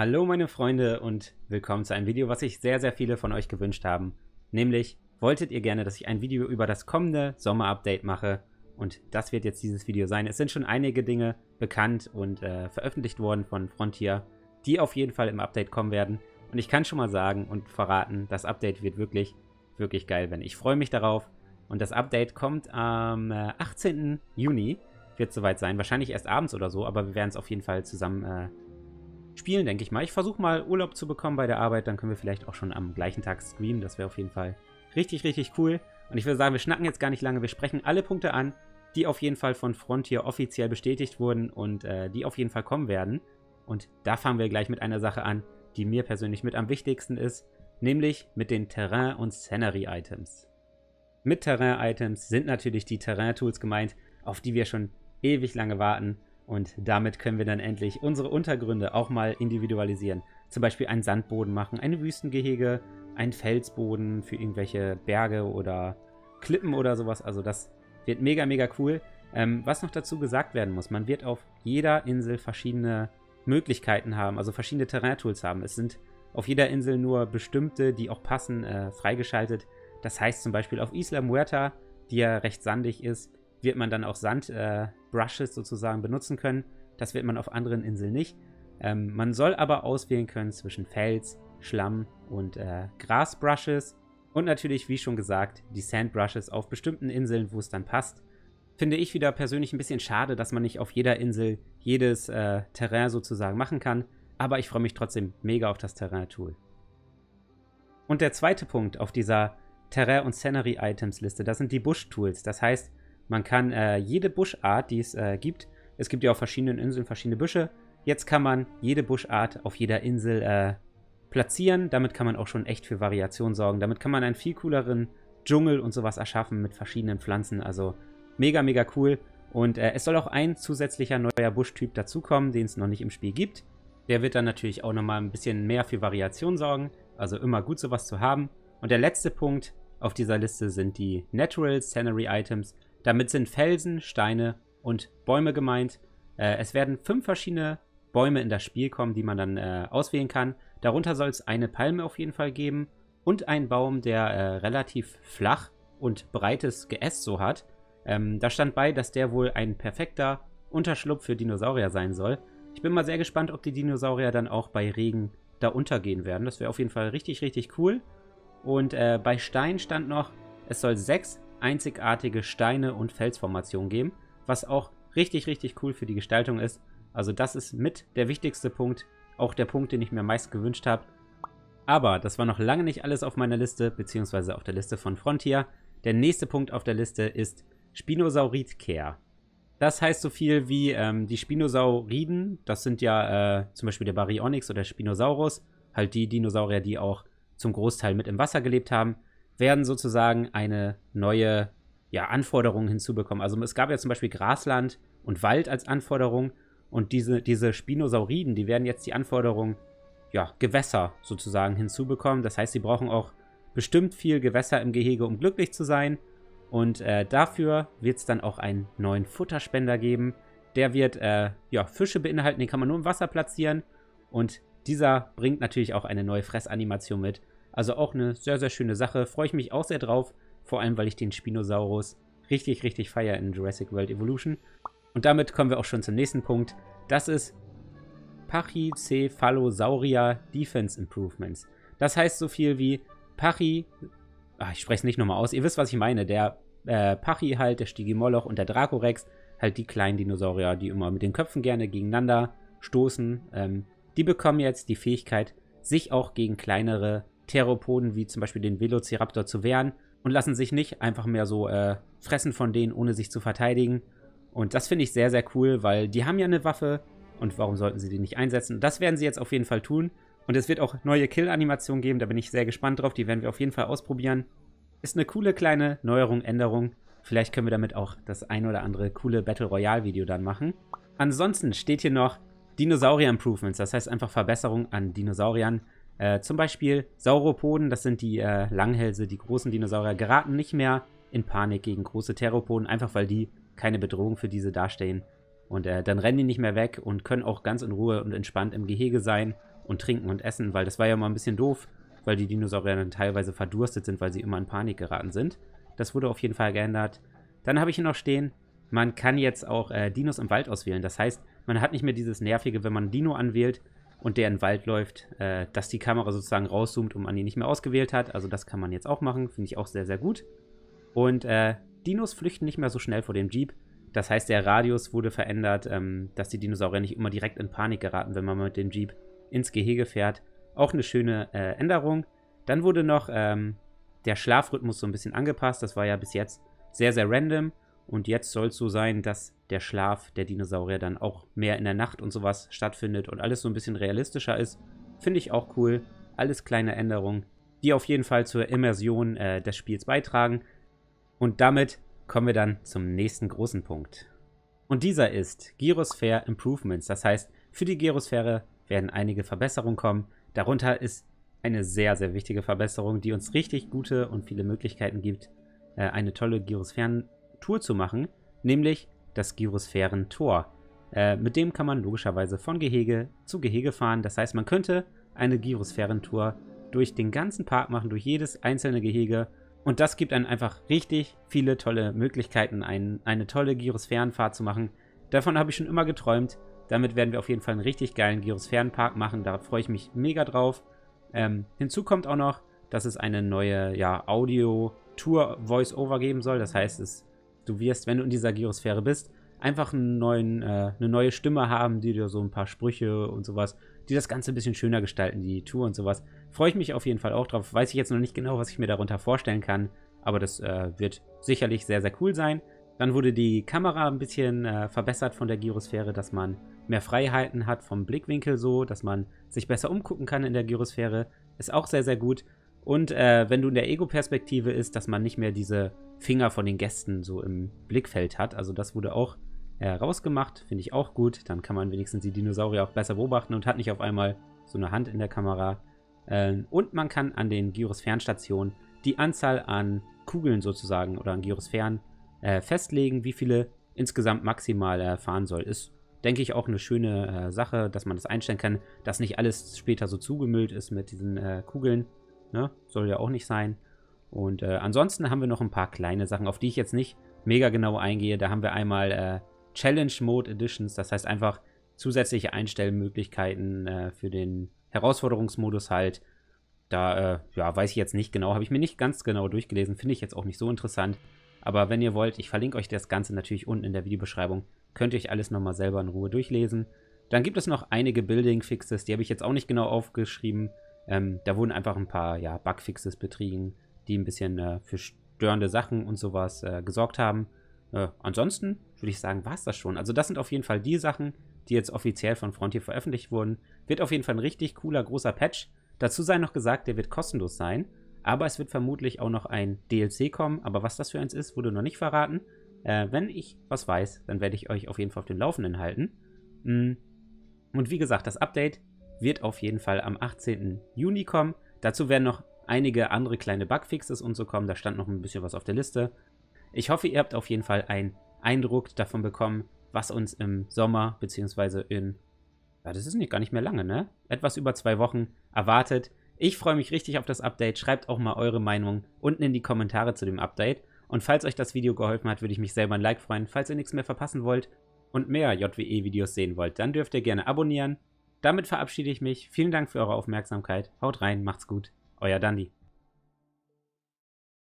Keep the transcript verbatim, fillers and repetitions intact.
Hallo meine Freunde und willkommen zu einem Video, was sich sehr, sehr viele von euch gewünscht haben. Nämlich, wolltet ihr gerne, dass ich ein Video über das kommende Sommer-Update mache? Und das wird jetzt dieses Video sein. Es sind schon einige Dinge bekannt und äh, veröffentlicht worden von Frontier, die auf jeden Fall im Update kommen werden. Und ich kann schon mal sagen und verraten, das Update wird wirklich, wirklich geil werden. Ich freue mich darauf. Und das Update kommt am äh, achtzehnten Juni. Wird soweit sein. Wahrscheinlich erst abends oder so, aber wir werden es auf jeden Fall zusammen äh, spielen, denke ich mal. Ich versuche mal Urlaub zu bekommen bei der Arbeit, dann können wir vielleicht auch schon am gleichen Tag streamen. Das wäre auf jeden Fall richtig, richtig cool. Und ich würde sagen, wir schnacken jetzt gar nicht lange. Wir sprechen alle Punkte an, die auf jeden Fall von Frontier offiziell bestätigt wurden und äh, die auf jeden Fall kommen werden. Und da fangen wir gleich mit einer Sache an, die mir persönlich mit am wichtigsten ist, nämlich mit den Terrain- und Scenery-Items. Mit Terrain-Items sind natürlich die Terrain-Tools gemeint, auf die wir schon ewig lange warten. Und damit können wir dann endlich unsere Untergründe auch mal individualisieren. Zum Beispiel einen Sandboden machen, ein Wüstengehege, einen Felsboden für irgendwelche Berge oder Klippen oder sowas. Also das wird mega, mega cool. Ähm, was noch dazu gesagt werden muss, man wird auf jeder Insel verschiedene Möglichkeiten haben, also verschiedene Terrain-Tools haben. Es sind auf jeder Insel nur bestimmte, die auch passen, äh, freigeschaltet. Das heißt zum Beispiel auf Isla Muerta, die ja recht sandig ist, wird man dann auch Sandbrushes äh, sozusagen benutzen können. Das wird man auf anderen Inseln nicht. Ähm, man soll aber auswählen können zwischen Fels, Schlamm und äh, Grasbrushes. Und natürlich, wie schon gesagt, die Sandbrushes auf bestimmten Inseln, wo es dann passt. Finde ich wieder persönlich ein bisschen schade, dass man nicht auf jeder Insel jedes äh, Terrain sozusagen machen kann. Aber ich freue mich trotzdem mega auf das Terrain-Tool. Und der zweite Punkt auf dieser Terrain- und Scenery-Items-Liste, das sind die Bush-Tools. Das heißt, man kann äh, jede Buschart, die es äh, gibt, es gibt ja auf verschiedenen Inseln verschiedene Büsche, jetzt kann man jede Buschart auf jeder Insel äh, platzieren. Damit kann man auch schon echt für Variation sorgen. Damit kann man einen viel cooleren Dschungel und sowas erschaffen mit verschiedenen Pflanzen. Also mega, mega cool. Und äh, es soll auch ein zusätzlicher neuer Buschtyp dazukommen, den es noch nicht im Spiel gibt. Der wird dann natürlich auch nochmal ein bisschen mehr für Variation sorgen. Also immer gut, sowas zu haben. Und der letzte Punkt auf dieser Liste sind die Natural Scenery Items. Damit sind Felsen, Steine und Bäume gemeint. Äh, es werden fünf verschiedene Bäume in das Spiel kommen, die man dann äh, auswählen kann. Darunter soll es eine Palme auf jeden Fall geben und einen Baum, der äh, relativ flach und breites Geäst so hat. Ähm, da stand bei, dass der wohl ein perfekter Unterschlupf für Dinosaurier sein soll. Ich bin mal sehr gespannt, ob die Dinosaurier dann auch bei Regen da untergehen werden. Das wäre auf jeden Fall richtig, richtig cool. Und äh, bei Stein stand noch, es soll sechs einzigartige Steine- und Felsformationen geben, was auch richtig, richtig cool für die Gestaltung ist. Also das ist mit der wichtigste Punkt, auch der Punkt, den ich mir am meisten gewünscht habe. Aber das war noch lange nicht alles auf meiner Liste, beziehungsweise auf der Liste von Frontier. Der nächste Punkt auf der Liste ist Spinosaurid-Care. Das heißt so viel wie ähm, die Spinosauriden, das sind ja äh, zum Beispiel der Baryonyx oder Spinosaurus, halt die Dinosaurier, die auch zum Großteil mit im Wasser gelebt haben, werden sozusagen eine neue ja, Anforderung hinzubekommen. Also es gab ja zum Beispiel Grasland und Wald als Anforderung und diese, diese Spinosauriden, die werden jetzt die Anforderung ja, Gewässer sozusagen hinzubekommen. Das heißt, sie brauchen auch bestimmt viel Gewässer im Gehege, um glücklich zu sein. Und äh, dafür wird es dann auch einen neuen Futterspender geben. Der wird äh, ja, Fische beinhalten, den kann man nur im Wasser platzieren. Und dieser bringt natürlich auch eine neue Fressanimation mit. Also auch eine sehr, sehr schöne Sache. Freue ich mich auch sehr drauf. Vor allem, weil ich den Spinosaurus richtig, richtig feiere in Jurassic World Evolution. Und damit kommen wir auch schon zum nächsten Punkt. Das ist Pachycephalosaurier Defense Improvements. Das heißt so viel wie Pachy... Ach, ich spreche es nicht nochmal aus. Ihr wisst, was ich meine. Der äh, Pachy halt, der Stygimoloch und der Dracorex, halt die kleinen Dinosaurier, die immer mit den Köpfen gerne gegeneinander stoßen. Ähm, die bekommen jetzt die Fähigkeit, sich auch gegen kleinere Theropoden wie zum Beispiel den Velociraptor zu wehren und lassen sich nicht einfach mehr so äh, fressen von denen, ohne sich zu verteidigen. Und das finde ich sehr, sehr cool, weil die haben ja eine Waffe und warum sollten sie die nicht einsetzen? Das werden sie jetzt auf jeden Fall tun. Und es wird auch neue Kill-Animationen geben, da bin ich sehr gespannt drauf, die werden wir auf jeden Fall ausprobieren. Ist eine coole kleine Neuerung, Änderung. Vielleicht können wir damit auch das ein oder andere coole Battle Royale-Video dann machen. Ansonsten steht hier noch Dinosaurier-Improvements, das heißt einfach Verbesserung an Dinosauriern. Äh, zum Beispiel Sauropoden, das sind die äh, Langhälse, die großen Dinosaurier, geraten nicht mehr in Panik gegen große Theropoden, einfach weil die keine Bedrohung für diese darstellen. Und äh, dann rennen die nicht mehr weg und können auch ganz in Ruhe und entspannt im Gehege sein und trinken und essen, weil das war ja mal ein bisschen doof, weil die Dinosaurier dann teilweise verdurstet sind, weil sie immer in Panik geraten sind. Das wurde auf jeden Fall geändert. Dann habe ich hier noch stehen, man kann jetzt auch äh, Dinos im Wald auswählen. Das heißt, man hat nicht mehr dieses Nervige, wenn man einen Dino anwählt und der in den Wald läuft, äh, dass die Kamera sozusagen rauszoomt und man ihn nicht mehr ausgewählt hat. Also das kann man jetzt auch machen, finde ich auch sehr, sehr gut. Und äh, Dinos flüchten nicht mehr so schnell vor dem Jeep. Das heißt, der Radius wurde verändert, ähm, dass die Dinosaurier nicht immer direkt in Panik geraten, wenn man mit dem Jeep ins Gehege fährt. Auch eine schöne äh, Änderung. Dann wurde noch ähm, der Schlafrhythmus so ein bisschen angepasst. Das war ja bis jetzt sehr, sehr random. Und jetzt soll es so sein, dass der Schlaf der Dinosaurier dann auch mehr in der Nacht und sowas stattfindet und alles so ein bisschen realistischer ist. Finde ich auch cool. Alles kleine Änderungen, die auf jeden Fall zur Immersion äh, des Spiels beitragen. Und damit kommen wir dann zum nächsten großen Punkt. Und dieser ist Gyrosphere Improvements. Das heißt, für die Gyrosphäre werden einige Verbesserungen kommen. Darunter ist eine sehr, sehr wichtige Verbesserung, die uns richtig gute und viele Möglichkeiten gibt, äh, eine tolle Gyrosphären-Tour zu machen, nämlich das Gyrosphären-Tor. Äh, mit dem kann man logischerweise von Gehege zu Gehege fahren. Das heißt, man könnte eine Gyrosphären-Tour durch den ganzen Park machen, durch jedes einzelne Gehege. Und das gibt einem einfach richtig viele tolle Möglichkeiten, ein, eine tolle Gyrosphärenfahrt zu machen. Davon habe ich schon immer geträumt. Damit werden wir auf jeden Fall einen richtig geilen Gyrosphärenpark machen. Da freue ich mich mega drauf. Ähm, hinzu kommt auch noch, dass es eine neue ja, Audio-Tour-Voice-Over geben soll. Das heißt, es, du wirst, wenn du in dieser Gyrosphäre bist, einfach einen neuen, äh, eine neue Stimme haben, die dir so ein paar Sprüche und sowas, die das Ganze ein bisschen schöner gestalten, die Tour und sowas. Freue ich mich auf jeden Fall auch drauf. Weiß ich jetzt noch nicht genau, was ich mir darunter vorstellen kann, aber das äh, wird sicherlich sehr, sehr cool sein. Dann wurde die Kamera ein bisschen äh, verbessert von der Gyrosphäre, dass man mehr Freiheiten hat vom Blickwinkel so, dass man sich besser umgucken kann in der Gyrosphäre. Ist auch sehr, sehr gut. Und äh, wenn du in der Ego-Perspektive ist, dass man nicht mehr diese Finger von den Gästen so im Blickfeld hat. Also das wurde auch äh, rausgemacht, finde ich auch gut. Dann kann man wenigstens die Dinosaurier auch besser beobachten und hat nicht auf einmal so eine Hand in der Kamera. Ähm, und man kann an den Gyrosphärenstationen die Anzahl an Kugeln sozusagen oder an Gyrosphären äh, festlegen, wie viele insgesamt maximal äh, fahren soll. Ist, denke ich, auch eine schöne äh, Sache, dass man das einstellen kann, dass nicht alles später so zugemüllt ist mit diesen äh, Kugeln. Ne? Soll ja auch nicht sein. Und äh, ansonsten haben wir noch ein paar kleine Sachen, auf die ich jetzt nicht mega genau eingehe. Da haben wir einmal äh, Challenge Mode Editions, das heißt einfach zusätzliche Einstellmöglichkeiten äh, für den Herausforderungsmodus halt. Da äh, ja, weiß ich jetzt nicht genau, habe ich mir nicht ganz genau durchgelesen, finde ich jetzt auch nicht so interessant. Aber wenn ihr wollt, ich verlinke euch das Ganze natürlich unten in der Videobeschreibung, könnt ihr euch alles nochmal selber in Ruhe durchlesen. Dann gibt es noch einige Building-Fixes, die habe ich jetzt auch nicht genau aufgeschrieben. Ähm, da wurden einfach ein paar ja, Bug-Fixes betrieben, die ein bisschen äh, für störende Sachen und sowas äh, gesorgt haben. Äh, ansonsten würde ich sagen, war es das schon. Also das sind auf jeden Fall die Sachen, die jetzt offiziell von Frontier veröffentlicht wurden. Wird auf jeden Fall ein richtig cooler, großer Patch. Dazu sei noch gesagt, der wird kostenlos sein. Aber es wird vermutlich auch noch ein D L C kommen. Aber was das für eins ist, wurde noch nicht verraten. Äh, wenn ich was weiß, dann werde ich euch auf jeden Fall auf dem Laufenden halten. Mm. Und wie gesagt, das Update wird auf jeden Fall am achtzehnten Juni kommen. Dazu werden noch einige andere kleine Bugfixes und so kommen. Da stand noch ein bisschen was auf der Liste. Ich hoffe, ihr habt auf jeden Fall einen Eindruck davon bekommen, was uns im Sommer beziehungsweise in, ja, das ist nicht gar nicht mehr lange, ne? Etwas über zwei Wochen erwartet. Ich freue mich richtig auf das Update. Schreibt auch mal eure Meinung unten in die Kommentare zu dem Update. Und falls euch das Video geholfen hat, würde ich mich selber ein Like freuen. Falls ihr nichts mehr verpassen wollt und mehr J W E-Videos sehen wollt, dann dürft ihr gerne abonnieren. Damit verabschiede ich mich. Vielen Dank für eure Aufmerksamkeit. Haut rein, macht's gut. Euer Dandi.